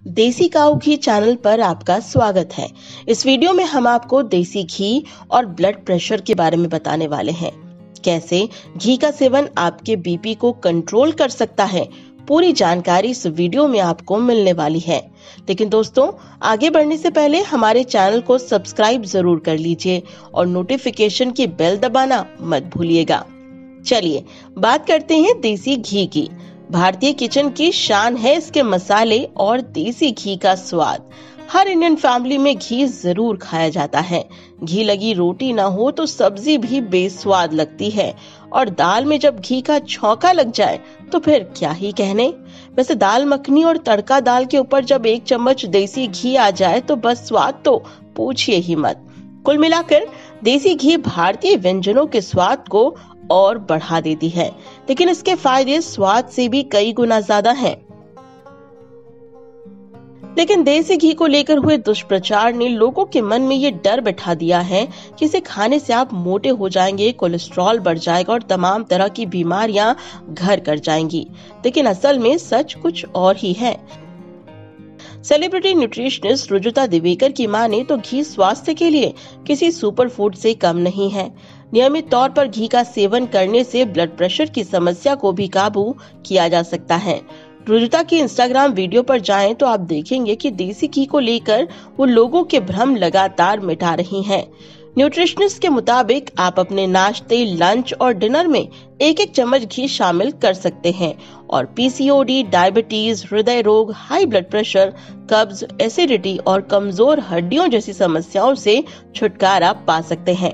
देसी काऊ घी चैनल पर आपका स्वागत है। इस वीडियो में हम आपको देसी घी और ब्लड प्रेशर के बारे में बताने वाले हैं। कैसे घी का सेवन आपके बीपी को कंट्रोल कर सकता है, पूरी जानकारी इस वीडियो में आपको मिलने वाली है। लेकिन दोस्तों, आगे बढ़ने से पहले हमारे चैनल को सब्सक्राइब जरूर कर लीजिए और नोटिफिकेशन की बेल दबाना मत भूलिएगा। चलिए बात करते हैं देसी घी की। भारतीय किचन की शान है इसके मसाले और देसी घी का स्वाद। हर इंडियन फैमिली में घी जरूर खाया जाता है। घी लगी रोटी ना हो तो सब्जी भी बेस्वाद लगती है, और दाल में जब घी का छौंका लग जाए तो फिर क्या ही कहने। वैसे दाल मखनी और तड़का दाल के ऊपर जब 1 चम्मच देसी घी आ जाए तो बस स्वाद तो पूछिए ही मत। कुल मिलाकर देसी घी भारतीय व्यंजनों के स्वाद को और बढ़ा देती है, लेकिन इसके फायदे स्वाद से भी कई गुना ज्यादा हैं। लेकिन देसी घी को लेकर हुए दुष्प्रचार ने लोगों के मन में ये डर बैठा दिया है कि इसे खाने से आप मोटे हो जाएंगे, कोलेस्ट्रॉल बढ़ जाएगा और तमाम तरह की बीमारियां घर कर जाएंगी। लेकिन असल में सच कुछ और ही है। सेलिब्रिटी न्यूट्रिशनिस्ट रुजुता दिवेकर की माने तो घी स्वास्थ्य के लिए किसी सुपर फूड से कम नहीं है। नियमित तौर पर घी का सेवन करने से ब्लड प्रेशर की समस्या को भी काबू किया जा सकता है। रुजुता की इंस्टाग्राम वीडियो पर जाएं तो आप देखेंगे कि देसी घी को लेकर वो लोगों के भ्रम लगातार मिटा रही हैं। न्यूट्रिशनिस्ट के मुताबिक आप अपने नाश्ते, लंच और डिनर में 1-1 चम्मच घी शामिल कर सकते हैं और पीसीओडी, डायबिटीज, हृदय रोग, हाई ब्लड प्रेशर, कब्ज, एसिडिटी और कमजोर हड्डियों जैसी समस्याओं से छुटकारा पा सकते हैं।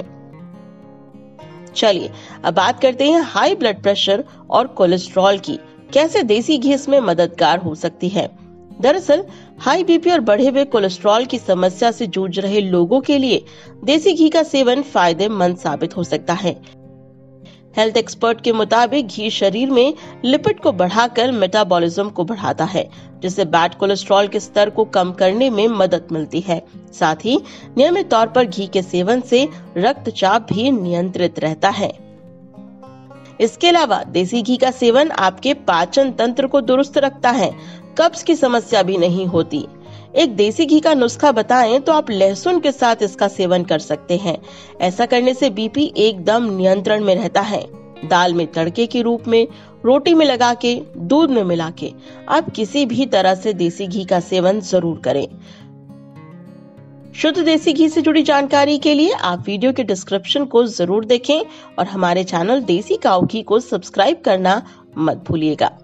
चलिए अब बात करते हैं हाई ब्लड प्रेशर और कोलेस्ट्रॉल की। कैसे देसी घी इसमें मददगार हो सकती है। दरअसल हाई बीपी और बढ़े हुए कोलेस्ट्रॉल की समस्या से जूझ रहे लोगों के लिए देसी घी का सेवन फायदेमंद साबित हो सकता है। हेल्थ एक्सपर्ट के मुताबिक घी शरीर में लिपिड को बढ़ाकर मेटाबॉलिज्म को बढ़ाता है, जिससे बैड कोलेस्ट्रॉल के स्तर को कम करने में मदद मिलती है। साथ ही नियमित तौर पर घी के सेवन से रक्तचाप भी नियंत्रित रहता है। इसके अलावा देसी घी का सेवन आपके पाचन तंत्र को दुरुस्त रखता है, कब्ज की समस्या भी नहीं होती। एक देसी घी का नुस्खा बताएं तो आप लहसुन के साथ इसका सेवन कर सकते हैं। ऐसा करने से बीपी एकदम नियंत्रण में रहता है। दाल में तड़के के रूप में, रोटी में लगा के, दूध में मिला के आप किसी भी तरह से देसी घी का सेवन जरूर करें। शुद्ध देसी घी से जुड़ी जानकारी के लिए आप वीडियो के डिस्क्रिप्शन को जरूर देखें और हमारे चैनल देसी काऊ घी को सब्सक्राइब करना मत भूलिएगा।